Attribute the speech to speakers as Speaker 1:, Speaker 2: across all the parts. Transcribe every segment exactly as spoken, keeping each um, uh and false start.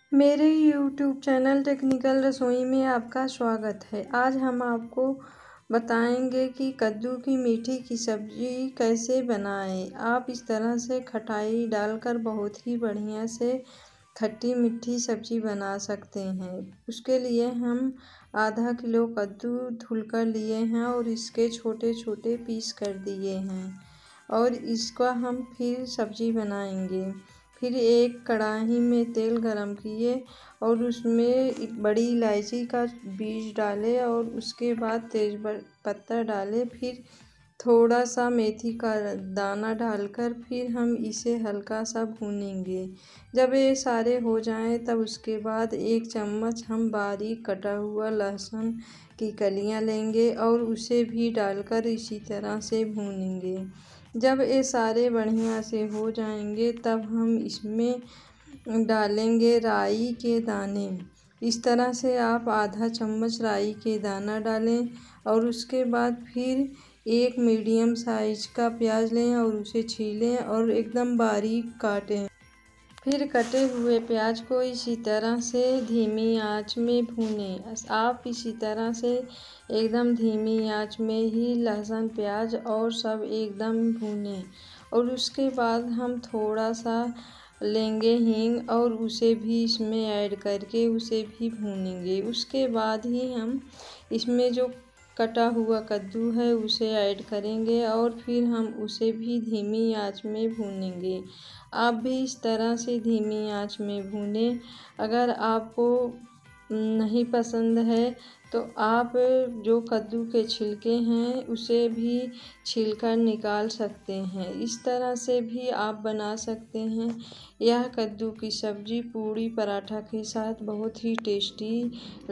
Speaker 1: मेरे YouTube channel technical रसोई में आपका स्वागत है। आज हम आपको बताएंगे कि कद्दू की मीठी की सब्ज़ी कैसे बनाएं। आप इस तरह से खटाई डालकर बहुत ही बढ़िया से खट्टी मीठी सब्ज़ी बना सकते हैं। उसके लिए हम आधा किलो कद्दू धुलकर लिए हैं और इसके छोटे छोटे पीस कर दिए हैं और इसका हम फिर सब्ज़ी बनाएंगे। फिर एक कढ़ाई में तेल गरम किए और उसमें एक बड़ी इलायची का बीज डाले और उसके बाद तेज पत्ता डाले, फिर थोड़ा सा मेथी का दाना डालकर फिर हम इसे हल्का सा भूनेंगे। जब ये सारे हो जाएं तब उसके बाद एक चम्मच हम बारीक कटा हुआ लहसुन की कलियां लेंगे और उसे भी डालकर इसी तरह से भूनेंगे। जब ये सारे बढ़िया से हो जाएंगे तब हम इसमें डालेंगे राई के दाने। इस तरह से आप आधा चम्मच राई के दाना डालें और उसके बाद फिर एक मीडियम साइज का प्याज लें और उसे छीलें और एकदम बारीक काटें। फिर कटे हुए प्याज को इसी तरह से धीमी आंच में भूनें। आप इसी तरह से एकदम धीमी आंच में ही लहसुन प्याज और सब एकदम भूनें और उसके बाद हम थोड़ा सा लेंगे हींग और उसे भी इसमें ऐड करके उसे भी भूनेंगे। उसके बाद ही हम इसमें जो कटा हुआ कद्दू है उसे ऐड करेंगे और फिर हम उसे भी धीमी आंच में भूनेंगे। आप भी इस तरह से धीमी आंच में भूनें। अगर आपको नहीं पसंद है तो आप जो कद्दू के छिलके हैं उसे भी छीलकर निकाल सकते हैं। इस तरह से भी आप बना सकते हैं। यह कद्दू की सब्ज़ी पूड़ी पराठा के साथ बहुत ही टेस्टी।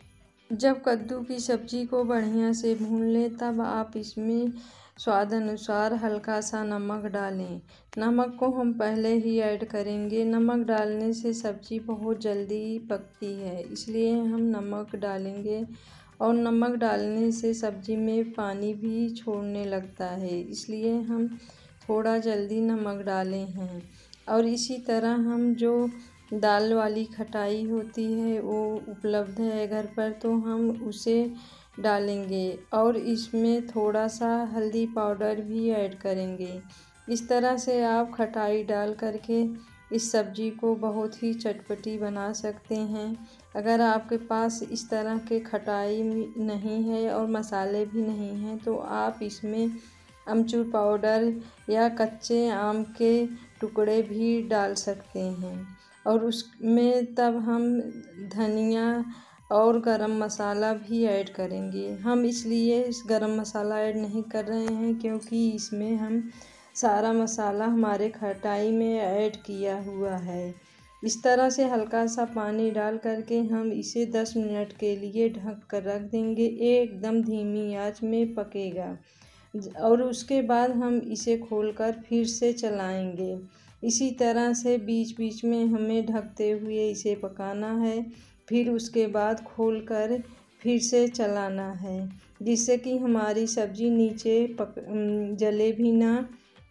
Speaker 1: जब कद्दू की सब्ज़ी को बढ़िया से भून लें तब आप इसमें स्वाद अनुसार हल्का सा नमक डालें। नमक को हम पहले ही ऐड करेंगे। नमक डालने से सब्ज़ी बहुत जल्दी पकती है, इसलिए हम नमक डालेंगे और नमक डालने से सब्ज़ी में पानी भी छोड़ने लगता है, इसलिए हम थोड़ा जल्दी नमक डाले हैं। और इसी तरह हम जो दाल वाली खटाई होती है वो उपलब्ध है घर पर, तो हम उसे डालेंगे और इसमें थोड़ा सा हल्दी पाउडर भी ऐड करेंगे। इस तरह से आप खटाई डाल करके इस सब्ज़ी को बहुत ही चटपटी बना सकते हैं। अगर आपके पास इस तरह के खटाई नहीं है और मसाले भी नहीं हैं तो आप इसमें अमचूर पाउडर या कच्चे आम के टुकड़े भी डाल सकते हैं और उसमें तब हम धनिया और गरम मसाला भी ऐड करेंगे। हम इसलिए इस गरम मसाला ऐड नहीं कर रहे हैं क्योंकि इसमें हम सारा मसाला हमारे खटाई में ऐड किया हुआ है। इस तरह से हल्का सा पानी डाल करके हम इसे दस मिनट के लिए ढक कर रख देंगे। एकदम धीमी आंच में पकेगा और उसके बाद हम इसे खोलकर फिर से चलाएंगे। इसी तरह से बीच बीच में हमें ढकते हुए इसे पकाना है। फिर उसके बाद खोलकर फिर से चलाना है, जिससे कि हमारी सब्ज़ी नीचे पक जले भी ना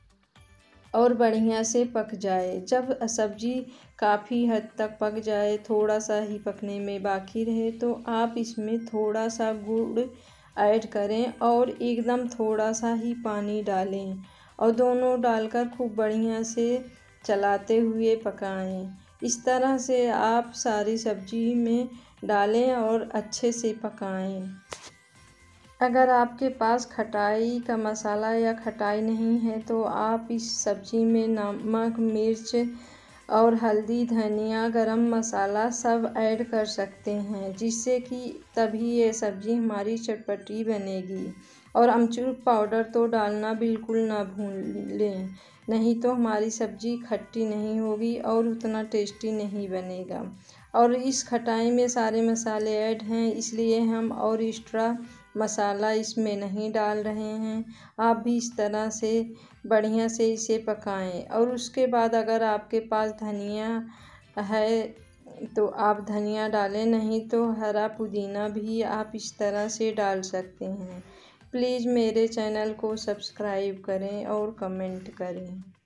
Speaker 1: और बढ़िया से पक जाए। जब सब्ज़ी काफ़ी हद तक पक जाए, थोड़ा सा ही पकने में बाकी रहे, तो आप इसमें थोड़ा सा गुड़ ऐड करें और एकदम थोड़ा सा ही पानी डालें और दोनों डालकर खूब बढ़िया से चलाते हुए पकाएं। इस तरह से आप सारी सब्ज़ी में डालें और अच्छे से पकाएं। अगर आपके पास खटाई का मसाला या खटाई नहीं है तो आप इस सब्ज़ी में नमक, मिर्च और हल्दी, धनिया, गरम मसाला सब ऐड कर सकते हैं, जिससे कि तभी ये सब्ज़ी हमारी चटपटी बनेगी। और अमचूर पाउडर तो डालना बिल्कुल ना भूलें, नहीं तो हमारी सब्ज़ी खट्टी नहीं होगी और उतना टेस्टी नहीं बनेगा। और इस खटाई में सारे मसाले ऐड हैं, इसलिए हम और एक्स्ट्रा मसाला इसमें नहीं डाल रहे हैं। आप भी इस तरह से बढ़िया से इसे पकाएं और उसके बाद अगर आपके पास धनिया है तो आप धनिया डालें, नहीं तो हरा पुदीना भी आप इस तरह से डाल सकते हैं। प्लीज़ मेरे चैनल को सब्सक्राइब करें और कमेंट करें।